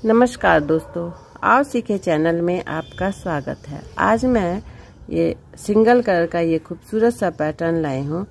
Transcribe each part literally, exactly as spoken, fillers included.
नमस्कार दोस्तों, आओ सीखे चैनल में आपका स्वागत है। आज मैं ये सिंगल कलर का ये खूबसूरत सा पैटर्न लाई हूँ।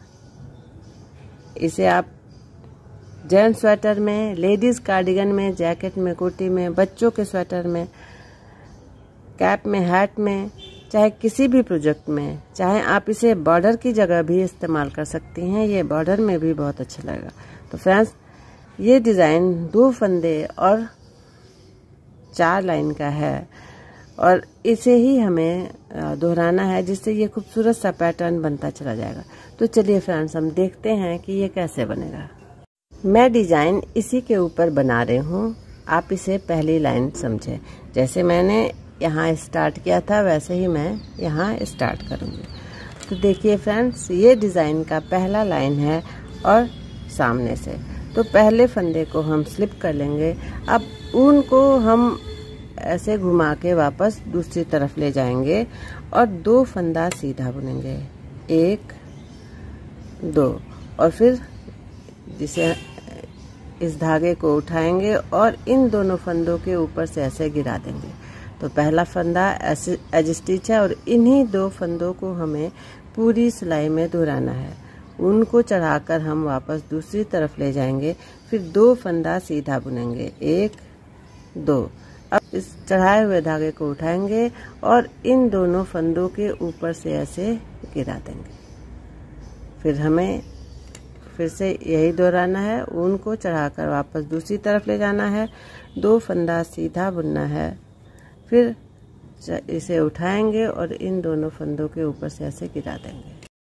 इसे आप जेंट्स स्वेटर में, लेडीज कार्डिगन में, जैकेट में, कुर्ती में, बच्चों के स्वेटर में, कैप में, हैट में, चाहे किसी भी प्रोजेक्ट में, चाहे आप इसे बॉर्डर की जगह भी इस्तेमाल कर सकती हैं। ये बॉर्डर में भी बहुत अच्छा लगेगा। तो फ्रेंड्स, ये डिज़ाइन दो फंदे और चार लाइन का है और इसे ही हमें दोहराना है, जिससे ये खूबसूरत सा पैटर्न बनता चला जाएगा। तो चलिए फ्रेंड्स, हम देखते हैं कि ये कैसे बनेगा। मैं डिज़ाइन इसी के ऊपर बना रही हूँ, आप इसे पहली लाइन समझें। जैसे मैंने यहाँ स्टार्ट किया था वैसे ही मैं यहाँ स्टार्ट करूँगी। तो देखिए फ्रेंड्स, ये डिज़ाइन का पहला लाइन है और सामने से तो पहले फंदे को हम स्लिप कर लेंगे। अब ऊन को हम ऐसे घुमा के वापस दूसरी तरफ ले जाएंगे और दो फंदा सीधा बुनेंगे, एक दो, और फिर जिसे इस धागे को उठाएंगे और इन दोनों फंदों के ऊपर से ऐसे गिरा देंगे। तो पहला फंदा ऐसे एज स्टिच है और इन्हीं दो फंदों को हमें पूरी सिलाई में दोहराना है। उनको चढ़ाकर हम वापस दूसरी तरफ ले जाएंगे, फिर दो फंदा सीधा बुनेंगे, एक दो। अब इस चढ़ाए हुए धागे को उठाएंगे और इन दोनों फंदों के ऊपर से ऐसे गिरा देंगे। फिर हमें फिर से यही दोहराना है, ऊन को चढ़ाकर वापस दूसरी तरफ ले जाना है, दो फंदा सीधा बुनना है, फिर इसे उठाएंगे और इन दोनों फंदों के ऊपर से ऐसे गिरा देंगे।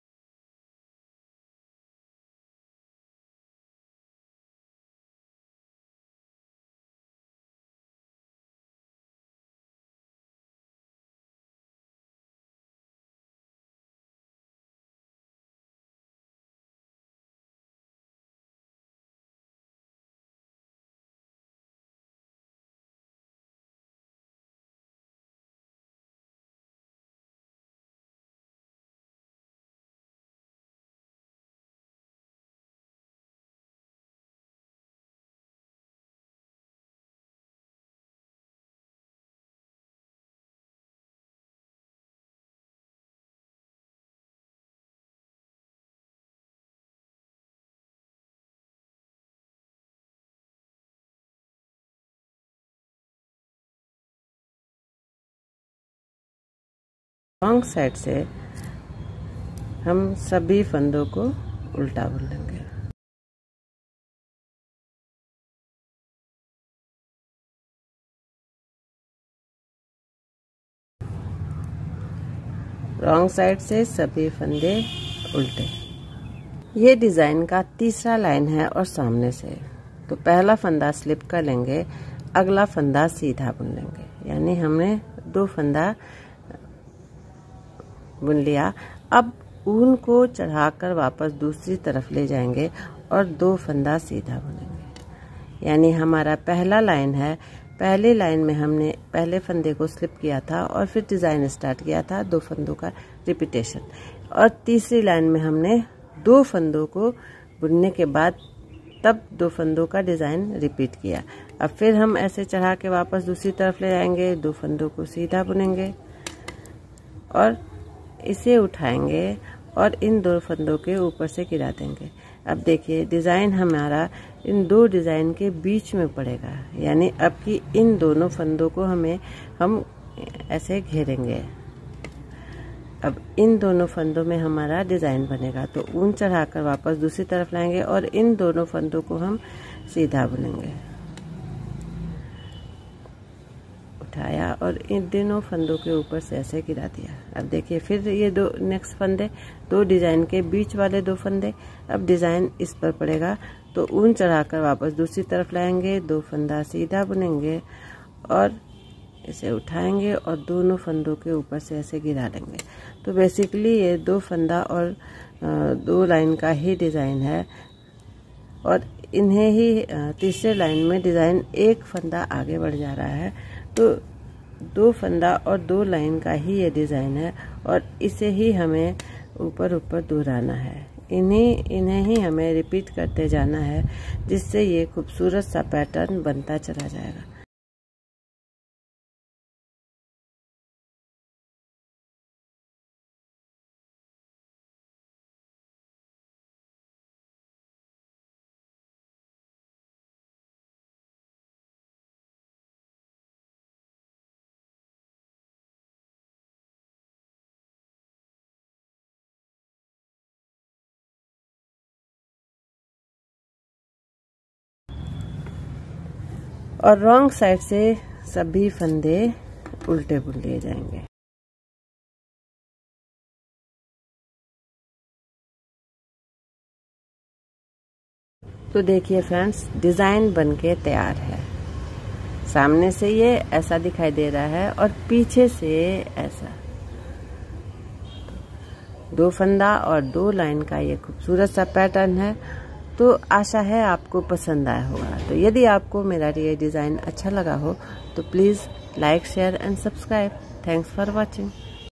रॉन्ग साइड से हम सभी फंदों को उल्टा बुन लेंगे। रॉन्ग साइड से सभी फंदे उल्टे। ये डिज़ाइन का तीसरा लाइन है और सामने से तो पहला फंदा स्लिप कर लेंगे, अगला फंदा सीधा बुन लेंगे, यानी हमने दो फंदा बुन लिया। अब ऊन को चढ़ाकर वापस दूसरी तरफ ले जाएंगे और दो फंदा सीधा बुनेंगे, यानी हमारा पहला लाइन है। पहले लाइन में हमने पहले फंदे को स्लिप किया था और फिर डिज़ाइन स्टार्ट किया था, दो फंदों का रिपीटेशन। और तीसरी लाइन में हमने दो फंदों को बुनने के बाद तब दो फंदों का डिज़ाइन रिपीट किया। अब फिर हम ऐसे चढ़ा के वापस दूसरी तरफ ले जाएंगे, दो फंदों को सीधा बुनेंगे और इसे उठाएंगे और इन दो फंदों के ऊपर से गिरा देंगे। अब देखिए, डिज़ाइन हमारा इन दो डिज़ाइन के बीच में पड़ेगा, यानी अब की इन दोनों फंदों को हमें हम ऐसे घेरेंगे। अब इन दोनों फंदों में हमारा डिज़ाइन बनेगा। तो ऊन चढ़ाकर वापस दूसरी तरफ लाएंगे और इन दोनों फंदों को हम सीधा बुनेंगे, उठाया और इन दोनों फंदों के ऊपर से ऐसे गिरा दिया। अब देखिए, फिर ये दो नेक्स्ट फंदे, दो डिज़ाइन के बीच वाले दो फंदे, अब डिज़ाइन इस पर पड़ेगा। तो ऊन चढ़ाकर वापस दूसरी तरफ लाएंगे, दो फंदा सीधा बुनेंगे और इसे उठाएंगे और दोनों फंदों के ऊपर से ऐसे गिरा देंगे। तो बेसिकली ये दो फंदा और दो लाइन का ही डिज़ाइन है और इन्हें ही तीसरे लाइन में डिज़ाइन एक फंदा आगे बढ़ जा रहा है। तो दो फंदा और दो लाइन का ही ये डिज़ाइन है और इसे ही हमें ऊपर ऊपर दोहराना है। इन्हीं इन्हें ही हमें रिपीट करते जाना है, जिससे ये खूबसूरत सा पैटर्न बनता चला जाएगा। और रॉन्ग साइड से सभी फंदे उल्टे बुन लिए जाएंगे। तो देखिए फ्रेंड्स, डिजाइन बनके तैयार है। सामने से ये ऐसा दिखाई दे रहा है और पीछे से ऐसा। दो फंदा और दो लाइन का ये खूबसूरत सा पैटर्न है। तो आशा है आपको पसंद आया होगा। तो यदि आपको मेरा ये डिज़ाइन अच्छा लगा हो तो please like, share and subscribe. Thanks for watching.